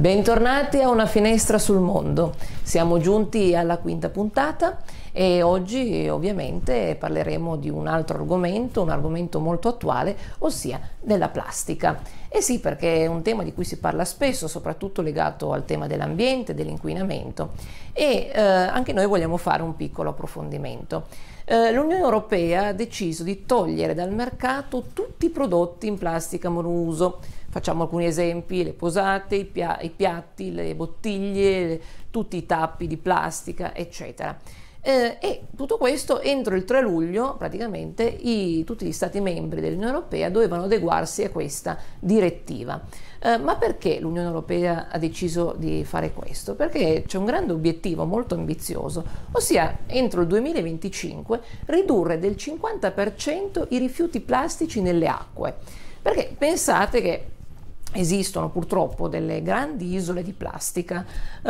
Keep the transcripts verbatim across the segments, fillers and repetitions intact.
Bentornati a Una finestra sul mondo. Siamo giunti alla quinta puntata e oggi ovviamente parleremo di un altro argomento, un argomento molto attuale, ossia della plastica. E sì, perché è un tema di cui si parla spesso, soprattutto legato al tema dell'ambiente, dell'inquinamento, e eh, anche noi vogliamo fare un piccolo approfondimento. Eh, L'Unione Europea ha deciso di togliere dal mercato tutti i prodotti in plastica monouso. Facciamo alcuni esempi: le posate, i, pia i piatti, le bottiglie, le, tutti i tappi di plastica, eccetera. Eh, e tutto questo entro il tre luglio, praticamente i, tutti gli Stati membri dell'Unione Europea dovevano adeguarsi a questa direttiva. Eh, ma perché l'Unione Europea ha deciso di fare questo? Perché c'è un grande obiettivo molto ambizioso, ossia entro il duemilaventicinque ridurre del cinquanta per cento i rifiuti plastici nelle acque. Perché pensate che esistono purtroppo delle grandi isole di plastica.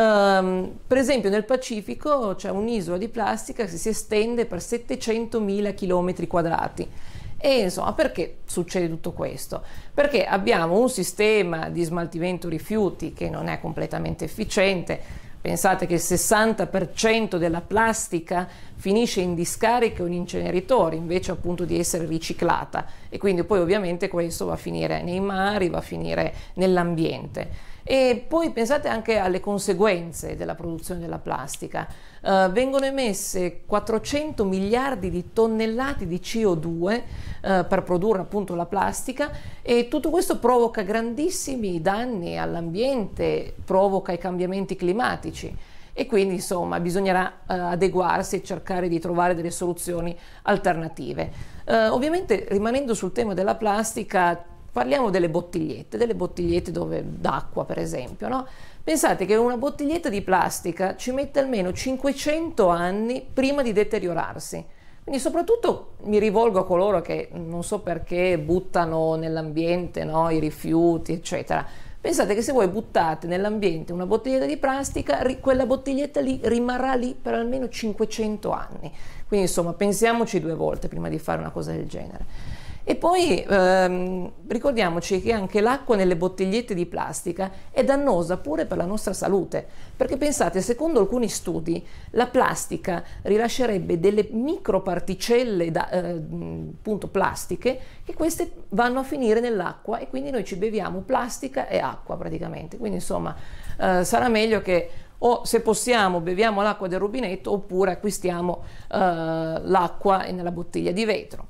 Um, per esempio nel Pacifico c'è un'isola di plastica che si estende per settecentomila chilometri quadrati. E insomma, perché succede tutto questo? Perché abbiamo un sistema di smaltimento rifiuti che non è completamente efficiente. Pensate che il sessanta per cento della plastica finisce in discariche o in inceneritori invece appunto di essere riciclata, e quindi poi ovviamente questo va a finire nei mari, va a finire nell'ambiente. E poi pensate anche alle conseguenze della produzione della plastica. Uh, vengono emesse quattrocento miliardi di tonnellate di C O due uh, per produrre appunto la plastica, e tutto questo provoca grandissimi danni all'ambiente, provoca i cambiamenti climatici, e quindi insomma bisognerà uh, adeguarsi e cercare di trovare delle soluzioni alternative. Uh, ovviamente, rimanendo sul tema della plastica, parliamo delle bottigliette, delle bottigliette d'acqua per esempio, no? Pensate che una bottiglietta di plastica ci mette almeno cinquecento anni prima di deteriorarsi. Quindi soprattutto mi rivolgo a coloro che non so perché buttano nell'ambiente, no, i rifiuti, eccetera. Pensate che se voi buttate nell'ambiente una bottiglietta di plastica, quella bottiglietta lì rimarrà lì per almeno cinquecento anni. Quindi insomma pensiamoci due volte prima di fare una cosa del genere. E poi ehm, ricordiamoci che anche l'acqua nelle bottigliette di plastica è dannosa pure per la nostra salute, perché pensate, secondo alcuni studi, la plastica rilascerebbe delle microparticelle da, eh, appunto plastiche, che queste vanno a finire nell'acqua, e quindi noi ci beviamo plastica e acqua praticamente. Quindi insomma eh, sarà meglio che, o se possiamo beviamo l'acqua del rubinetto, oppure acquistiamo eh, l'acqua nella bottiglia di vetro.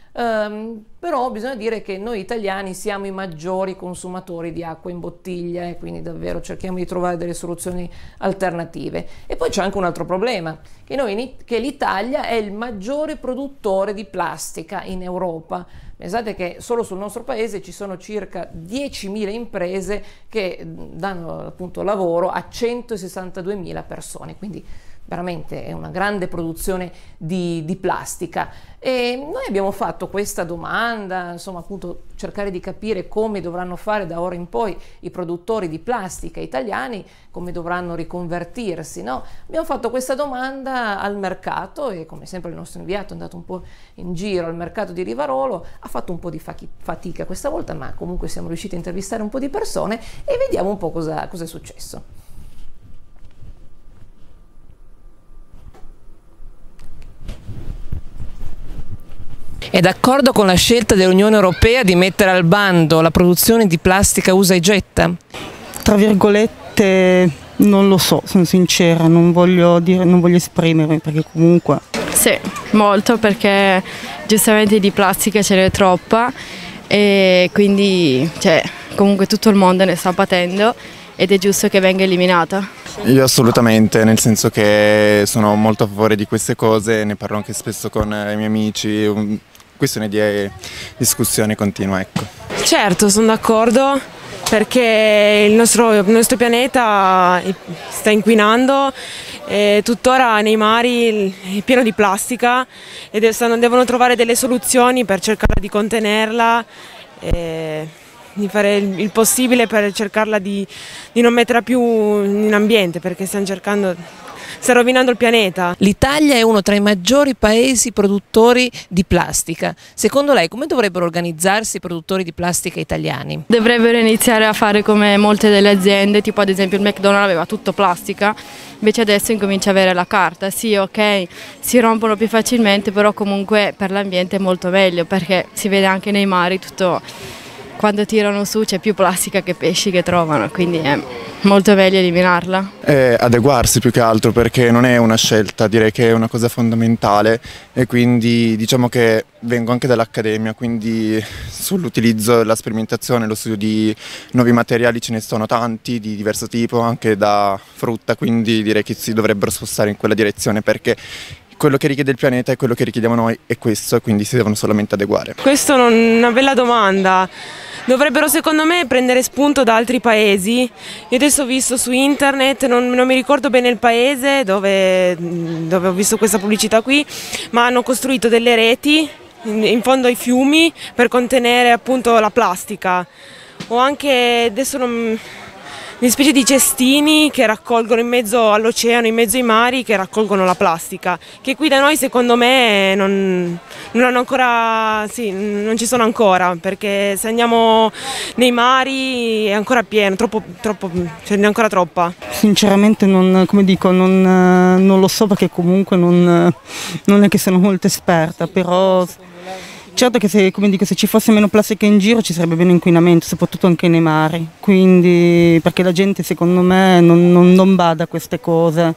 Um, però bisogna dire che noi italiani siamo i maggiori consumatori di acqua in bottiglia, e quindi davvero cerchiamo di trovare delle soluzioni alternative. E poi c'è anche un altro problema, che, noi, che l'Italia è il maggiore produttore di plastica in Europa. Pensate che solo sul nostro paese ci sono circa diecimila imprese che danno appunto lavoro a centosessantaduemila persone, quindi veramente è una grande produzione di, di plastica. E noi abbiamo fatto questa domanda, insomma appunto cercare di capire come dovranno fare da ora in poi i produttori di plastica italiani, come dovranno riconvertirsi, no? Abbiamo fatto questa domanda al mercato, e come sempre il nostro inviato è andato un po' in giro al mercato di Rivarolo, ha fatto un po' di fatica questa volta, ma comunque siamo riusciti a intervistare un po' di persone e vediamo un po' cosa, cosa è successo. È d'accordo con la scelta dell'Unione Europea di mettere al bando la produzione di plastica usa e getta? Tra virgolette non lo so, sono sincera, non voglio dire, non voglio esprimermi, perché comunque... Sì, molto, perché giustamente di plastica ce n'è troppa, e quindi cioè, comunque tutto il mondo ne sta patendo ed è giusto che venga eliminata. Io assolutamente, nel senso che sono molto a favore di queste cose, ne parlo anche spesso con i miei amici, questione di discussione continua, ecco. Certo, sono d'accordo, perché il nostro, il nostro pianeta sta inquinando, e tuttora nei mari è pieno di plastica, e devono trovare delle soluzioni per cercare di contenerla. E di fare il, il possibile per cercarla di, di non metterla più in ambiente, perché stiamo cercando, sta rovinando il pianeta. L'Italia è uno tra i maggiori paesi produttori di plastica. Secondo lei come dovrebbero organizzarsi i produttori di plastica italiani? Dovrebbero iniziare a fare come molte delle aziende, tipo ad esempio il McDonald's aveva tutto plastica, invece adesso incomincia a avere la carta. Sì, ok, si rompono più facilmente, però comunque per l'ambiente è molto meglio, perché si vede anche nei mari tutto, quando tirano su c'è più plastica che pesci che trovano, quindi è molto meglio eliminarla. E adeguarsi più che altro, perché non è una scelta, direi che è una cosa fondamentale, e quindi diciamo che vengo anche dall'accademia, quindi sull'utilizzo, la sperimentazione, lo studio di nuovi materiali ce ne sono tanti di diverso tipo, anche da frutta, quindi direi che si dovrebbero spostare in quella direzione, perché quello che richiede il pianeta e quello che richiediamo noi è questo, e quindi si devono solamente adeguare. Questa è una bella domanda. Dovrebbero secondo me prendere spunto da altri paesi. Io adesso ho visto su internet, non, non mi ricordo bene il paese dove, dove ho visto questa pubblicità qui, ma hanno costruito delle reti in, in fondo ai fiumi per contenere appunto la plastica. O anche adesso non... una specie di cestini che raccolgono in mezzo all'oceano, in mezzo ai mari, che raccolgono la plastica, che qui da noi secondo me non, non hanno ancora, sì, non ci sono ancora, perché se andiamo nei mari è ancora pieno, troppo, troppo, ce n'è ancora troppa. Sinceramente non, come dico, non, non lo so, perché comunque non, non è che sono molto esperta, però certo che se, come dico, se ci fosse meno plastica in giro ci sarebbe meno inquinamento, soprattutto anche nei mari, quindi perché la gente secondo me non, non, non bada a queste cose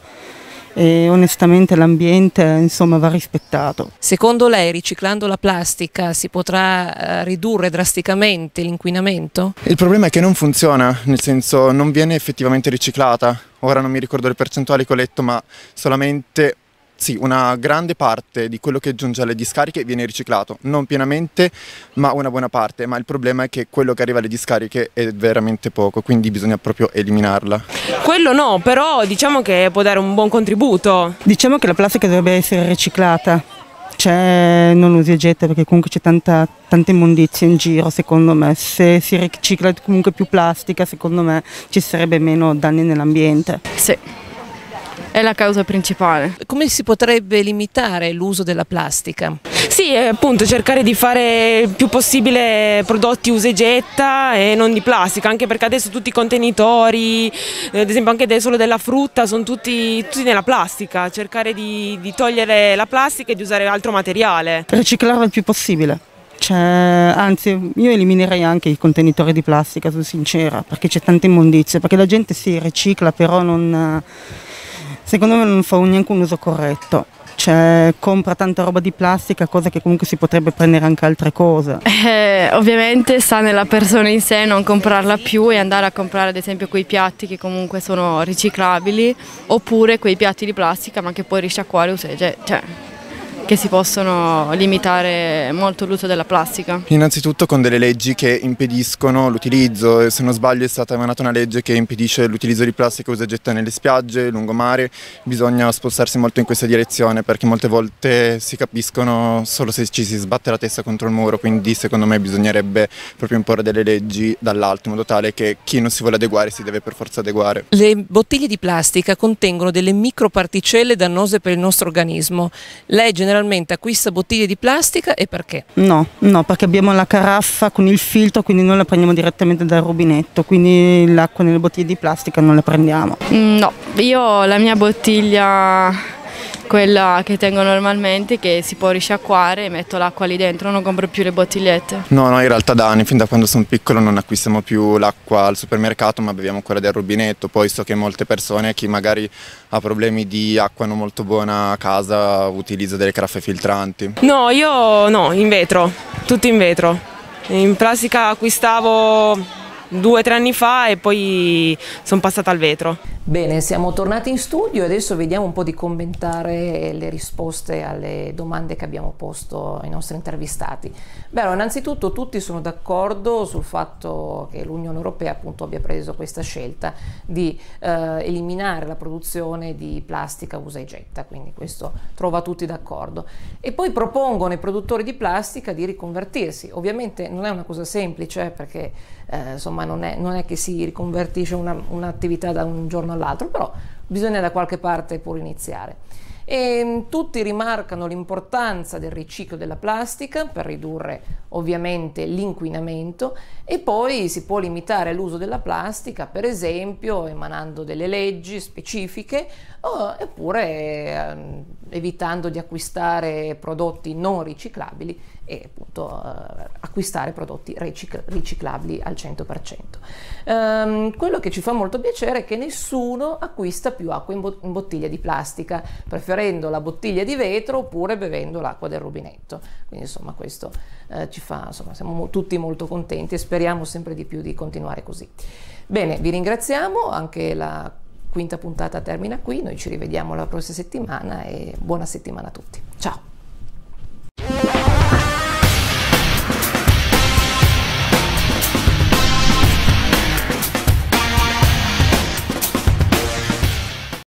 e onestamente l'ambiente insomma va rispettato. Secondo lei riciclando la plastica si potrà ridurre drasticamente l'inquinamento? Il problema è che non funziona, nel senso non viene effettivamente riciclata. Ora non mi ricordo le percentuali che ho letto, ma solamente sì, una grande parte di quello che giunge alle discariche viene riciclato, non pienamente ma una buona parte, ma il problema è che quello che arriva alle discariche è veramente poco, quindi bisogna proprio eliminarla. Quello no, però diciamo che può dare un buon contributo. Diciamo che la plastica dovrebbe essere riciclata, cioè non usi e getta, perché comunque c'è tanta, tanta immondizia in giro secondo me. Se si ricicla comunque più plastica secondo me ci sarebbe meno danni nell'ambiente. Sì. È la causa principale. Come si potrebbe limitare l'uso della plastica? Sì, appunto cercare di fare il più possibile prodotti usa e getta e non di plastica, anche perché adesso tutti i contenitori, ad esempio anche solo della frutta, sono tutti, tutti nella plastica. Cercare di, di togliere la plastica e di usare altro materiale. Riciclarla il più possibile. Cioè, anzi, io eliminerei anche i contenitori di plastica, sono sincera, perché c'è tanta immondizia, perché la gente si ricicla però non... secondo me non fa neanche un uso corretto, cioè compra tanta roba di plastica, cosa che comunque si potrebbe prendere anche altre cose. Eh, ovviamente sta nella persona in sé non comprarla più e andare a comprare ad esempio quei piatti che comunque sono riciclabili, oppure quei piatti di plastica ma che poi risciacquare, cioè che si possono limitare molto l'uso della plastica. Innanzitutto con delle leggi che impediscono l'utilizzo, se non sbaglio è stata emanata una legge che impedisce l'utilizzo di plastica usa e getta nelle spiagge, lungomare. Bisogna spostarsi molto in questa direzione, perché molte volte si capiscono solo se ci si sbatte la testa contro il muro, quindi secondo me bisognerebbe proprio imporre delle leggi dall'alto in modo tale che chi non si vuole adeguare si deve per forza adeguare. Le bottiglie di plastica contengono delle microparticelle dannose per il nostro organismo. Lei generalmente acquista bottiglie di plastica e perché? No, no, perché abbiamo la caraffa con il filtro, quindi noi la prendiamo direttamente dal rubinetto, quindi l'acqua nelle bottiglie di plastica non la prendiamo. No, io la mia bottiglia, quella che tengo normalmente, che si può risciacquare, metto l'acqua lì dentro, non compro più le bottigliette. No, no, in realtà da anni, fin da quando sono piccolo, non acquistiamo più l'acqua al supermercato, ma beviamo quella del rubinetto. Poi so che molte persone, chi magari ha problemi di acqua non molto buona a casa, utilizza delle caraffe filtranti. No, io no, in vetro, tutto in vetro. In plastica acquistavo due o tre anni fa e poi sono passata al vetro. Bene, siamo tornati in studio e adesso vediamo un po' di commentare le risposte alle domande che abbiamo posto ai nostri intervistati. Beh, allora, innanzitutto tutti sono d'accordo sul fatto che l'Unione Europea appunto abbia preso questa scelta di eh, eliminare la produzione di plastica usa e getta, quindi questo trova tutti d'accordo. E poi propongono ai produttori di plastica di riconvertirsi. Ovviamente non è una cosa semplice perché eh, insomma non è, non è che si riconvertisce un'attività da un giorno all'altro, però bisogna da qualche parte pure iniziare. E tutti rimarcano l'importanza del riciclo della plastica per ridurre ovviamente l'inquinamento, e poi si può limitare l'uso della plastica per esempio emanando delle leggi specifiche oppure eh, evitando di acquistare prodotti non riciclabili e appunto eh, acquistare prodotti ricicl- riciclabili al cento per cento. Ehm, quello che ci fa molto piacere è che nessuno acquista più acqua in, bo- in bottiglia di plastica, preferendo la bottiglia di vetro oppure bevendo l'acqua del rubinetto. Quindi insomma questo eh, ci fa, insomma, siamo mo- tutti molto contenti e speriamo sempre di più di continuare così. Bene, vi ringraziamo, anche la quinta puntata termina qui, noi ci rivediamo la prossima settimana e buona settimana a tutti. Ciao!